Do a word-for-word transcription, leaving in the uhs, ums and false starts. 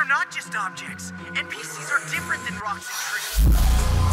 They're not just objects. N P Cs are different than rocks and trees.